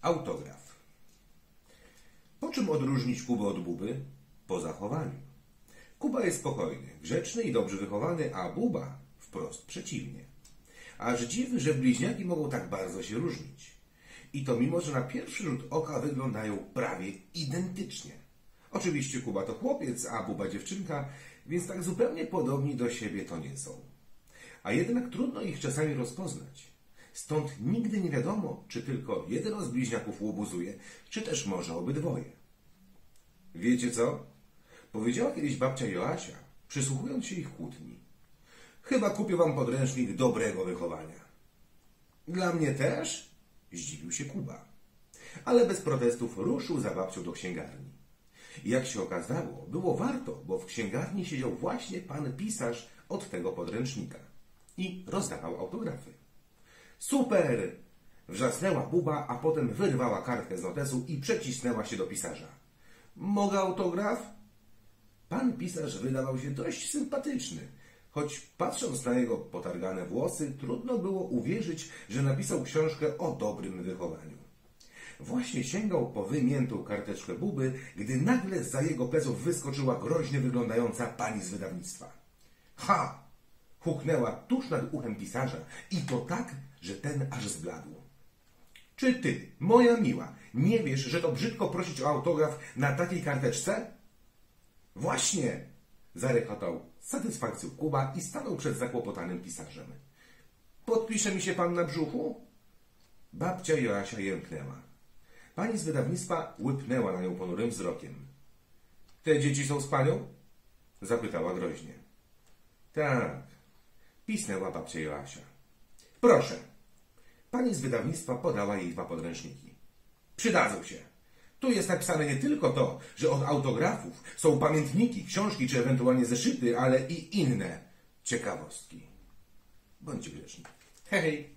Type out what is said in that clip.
Autograf. Po czym odróżnić Kubę od Buby? Po zachowaniu. Kuba jest spokojny, grzeczny i dobrze wychowany, a Buba wprost przeciwnie. Aż dziw, że bliźniaki mogą tak bardzo się różnić. I to mimo, że na pierwszy rzut oka wyglądają prawie identycznie. Oczywiście Kuba to chłopiec, a Buba dziewczynka, więc tak zupełnie podobni do siebie to nie są. A jednak trudno ich czasami rozpoznać. Stąd nigdy nie wiadomo, czy tylko jeden z bliźniaków łobuzuje, czy też może obydwoje. Wiecie co? Powiedziała kiedyś babcia Joasia, przysłuchując się ich kłótni. Chyba kupię wam podręcznik dobrego wychowania. Dla mnie też? Zdziwił się Kuba. Ale bez protestów ruszył za babcią do księgarni. Jak się okazało, było warto, bo w księgarni siedział właśnie pan pisarz od tego podręcznika i rozdawał autografy. Super! Wrzasnęła Buba, a potem wyrwała kartkę z notesu i przecisnęła się do pisarza. Mogę autograf? Pan pisarz wydawał się dość sympatyczny, choć patrząc na jego potargane włosy, trudno było uwierzyć, że napisał książkę o dobrym wychowaniu. Właśnie sięgał po wymiętą karteczkę Buby, gdy nagle zza jego pleców wyskoczyła groźnie wyglądająca pani z wydawnictwa. Ha! Huknęła tuż nad uchem pisarza i to tak, że ten aż zbladł. Czy ty, moja miła, nie wiesz, że to brzydko prosić o autograf na takiej karteczce? Właśnie! Zarechotał z satysfakcją Kuba i stanął przed zakłopotanym pisarzem. Podpisze mi się pan na brzuchu? Babcia Joasia jęknęła. Pani z wydawnictwa łypnęła na nią ponurym wzrokiem. Te dzieci są z panią? Zapytała groźnie. Tak, pisnęła babcia Joasia. Proszę. Pani z wydawnictwa podała jej 2 podręczniki. Przydadzą się. Tu jest napisane nie tylko to, że od autografów są pamiętniki, książki czy ewentualnie zeszyty, ale i inne ciekawostki. Bądźcie grzeczni. Hej!